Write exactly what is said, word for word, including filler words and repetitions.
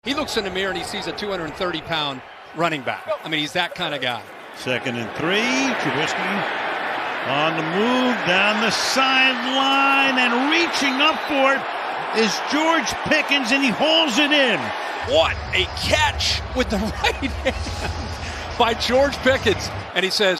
He looks in the mirror and he sees a two hundred thirty pound running back. I mean, he's that kind of guy. Second and three. Trubisky on the move down the sideline, and reaching up for it is George Pickens, and he hauls it in. What a catch with the right hand by George Pickens. And he says,